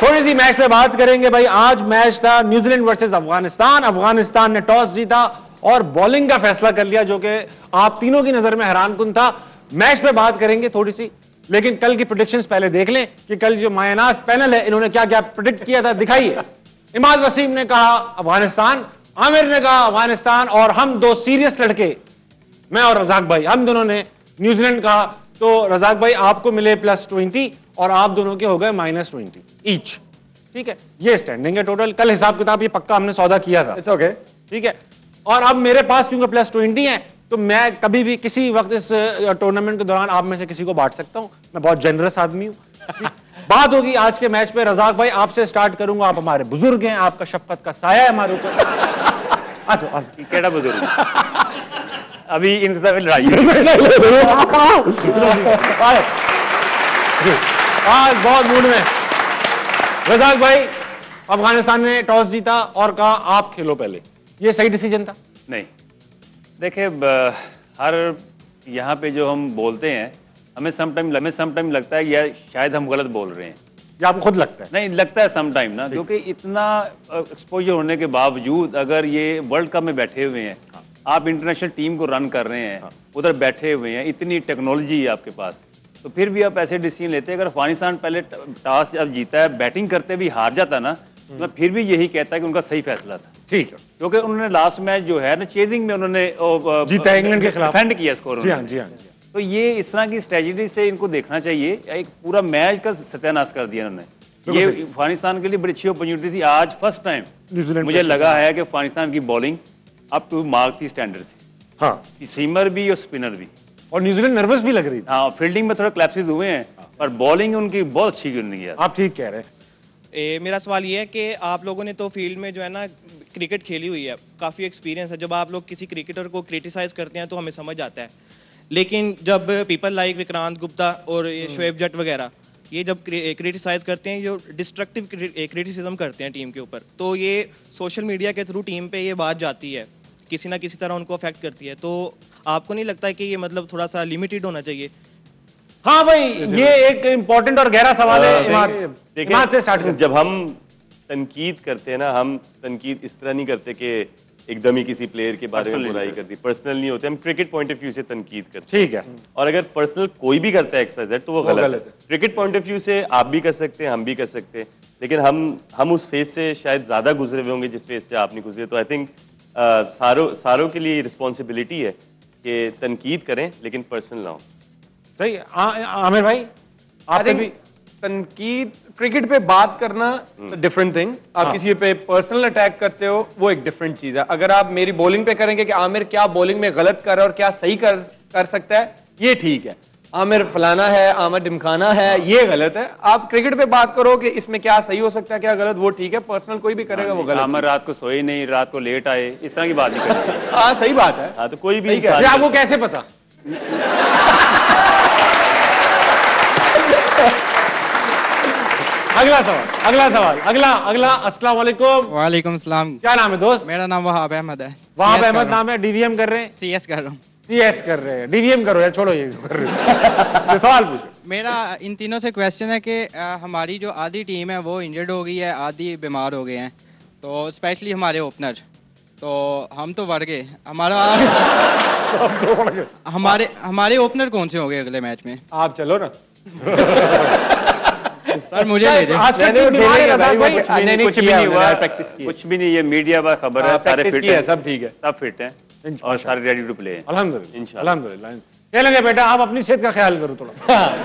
थोड़ी सी मैच पे बात करेंगे भाई। आज मैच था न्यूजीलैंड वर्सेस अफगानिस्तान। अफगानिस्तान ने टॉस जीता और बॉलिंग का फैसला कर लिया, जो कि आप तीनों की नजर में हैरानकुन था। मैच पे बात करेंगे थोड़ी सी, लेकिन कल की प्रेडिक्शंस पहले देख लें कि कल जो मायनाज पैनल है इन्होंने क्या क्या प्रेडिक्ट किया था, दिखाइए। इमाद वसीम ने कहा अफगानिस्तान, आमिर ने कहा अफगानिस्तान, और हम दो सीरियस लड़के, मैं और रजाक भाई, हम दोनों ने न्यूजीलैंड कहा। तो रजाक भाई आपको मिले +20 और आप दोनों के हो गए -20 ईच। ठीक है, ये स्टैंडिंग है टोटल। कल हिसाब किताब ये पक्का हमने सौदा किया था। इट्स ओके, ठीक है। और अब मेरे पास क्योंकि +20 है तो मैं कभी भी किसी वक्त इस टूर्नामेंट के दौरान आप में से किसी को बांट सकता हूं। मैं बहुत जेनरस आदमी हूं। बात होगी आज के मैच पे। रजाक भाई आपसे स्टार्ट करूंगा, आप हमारे बुजुर्ग हैं, आपका शफकत का साया है हमारे ऊपर। अच्छा, केड़ा बुजुर्ग अभी इनके साथ लड़ाई आज बहुत मूड में। रजाक भाई, अफगानिस्तान ने टॉस जीता और कहा आप खेलो पहले, ये सही डिसीजन था? नहीं, देखिए हर यहाँ पे जो हम बोलते हैं हमें समटाइम लगता है या शायद हम गलत बोल रहे हैं। या आपको खुद लगता है? नहीं लगता है समटाइम ना, क्योंकि इतना एक्सपोजर होने के बावजूद अगर ये वर्ल्ड कप में बैठे हुए हैं, आप इंटरनेशनल टीम को रन कर रहे हैं, उधर बैठे हुए हैं, इतनी टेक्नोलॉजी है आपके पास, तो फिर भी आप ऐसे डिसीजन लेते हैं। अगर अफगानिस्तान पहले टॉस जब जीता है, बैटिंग करते भी हार जाता ना, तो मैं फिर भी यही कहता है कि उनका सही फैसला था। ठीक है, क्योंकि उन्होंने लास्ट मैच जो है ना चेजिंग में उन्होंने जीता इंग्लैंड के खिलाफ, डिफेंड किया स्कोर। जी हाँ, जी हाँ। तो ये इस तरह की स्ट्रेटजी से इनको देखना चाहिए। एक पूरा मैच का सत्यानाश कर दिया उन्होंने। ये अफगानिस्तान के लिए बड़ी अच्छी अपॉर्चुनिटी थी। आज फर्स्ट टाइम मुझे लगा है कि अफगानिस्तान की बॉलिंग अप टू मार्क की स्टैंडर्ड थी। हाँ, सीमर भी और स्पिनर भी, और न्यूजीलैंड नर्वस भी लग रही थी। हाँ, फील्डिंग में थोड़ा क्लैप्सेस हुए हैं, पर बॉलिंग उनकी बहुत अच्छी गिरनी है। आप ठीक कह रहे हैं। मेरा सवाल ये है कि आप लोगों ने तो फील्ड में जो है ना क्रिकेट खेली हुई है, काफ़ी एक्सपीरियंस है। जब आप लोग किसी क्रिकेटर को क्रिटिसाइज़ करते हैं तो हमें समझ आता है, लेकिन जब पीपल लाइक विक्रांत गुप्ता और शोएब जट वगैरह ये जब क्रिटिसाइज़ करते हैं, जो डिस्ट्रक्टिव क्रिटिसिज्म करते हैं टीम के ऊपर, तो ये सोशल मीडिया के थ्रू टीम पे ये बात जाती है, किसी ना किसी तरह उनको अफेक्ट करती है। तो आपको नहीं लगता है कि ये मतलब थोड़ा सा लिमिटेड होना चाहिए? हाँ भाई, ये एक इम्पोर्टेंट और गहरा सवाल है। देखिए, जब हम तनकीद करते हैं ना, हम तनकीद इस तरह नहीं करते कि एकदम ही किसी प्लेयर के बारे में बुराई कर दी। पर्सनल नहीं होते, हम क्रिकेट पॉइंट ऑफ व्यू से तनकीद करते हैं। ठीक है, और अगर पर्सनल कोई भी करता है XYZ तो वो गलत है। क्रिकेट पॉइंट ऑफ व्यू से आप भी कर सकते हैं, हम भी कर सकते हैं, लेकिन हम उस फेज से शायद ज्यादा गुजरे हुए होंगे जिस फेज से आप नहीं गुजरे। तो आई थिंक सारों के लिए रिस्पॉन्सिबिलिटी है कि तनकीद करें लेकिन पर्सनल ना हो। सही है। आमिर भाई, आपने भी तनकीद, क्रिकेट पे बात करना डिफरेंट थिंग। आप किसी पे पर्सनल अटैक करते हो, वो एक डिफरेंट चीज है। अगर आप मेरी बॉलिंग पे करेंगे कि आमिर क्या बॉलिंग में गलत कर रहा है और क्या सही कर सकता है, ये ठीक है। आमिर फलाना है, आमिर ढिमकाना है, ये गलत है। आप क्रिकेट पे बात करो कि इसमें क्या सही हो सकता है, क्या गलत, वो ठीक है। पर्सनल कोई भी करेगा वो गलत। आमिर रात को सोए नहीं, रात को लेट आए, इस तरह की बात नहीं करते। हाँ, सही बात है। हाँ, तो कोई भी आपको कैसे पता? अगला। अस्सलाम वालेकुम। वालेकुम सलाम। क्या नाम है दोस्त? मेरा नाम वहाब अहमद है। वहाब अहमद नाम है। डीवीएम कर रहे हैं? CS कर रहा हूँ। CS कर रहे हैं, डीवीएम करो यार, छोड़ो ये जो कर रहे हो। सवाल पूछो। मेरा इन तीनों से क्वेश्चन है कि हमारी जो आधी टीम है वो इंजर्ड हो गई है, आधी बीमार हो गए हैं, तो स्पेशली हमारे ओपनर, तो हम तो बढ़ गए। हमारे ओपनर कौन से होंगे अगले मैच में? आप चलो ना सर, मुझे ले दे। कुछ भी नहीं, ये मीडिया पर खबर है, सारे फिट हैं, सब ठीक है, सब फिट हैं और सारे रेडी टू प्ले हैं। अल्हम्दुलिल्लाह। खेलेंगे बेटा, आप अपनी सेहत का ख्याल करो थोड़ा।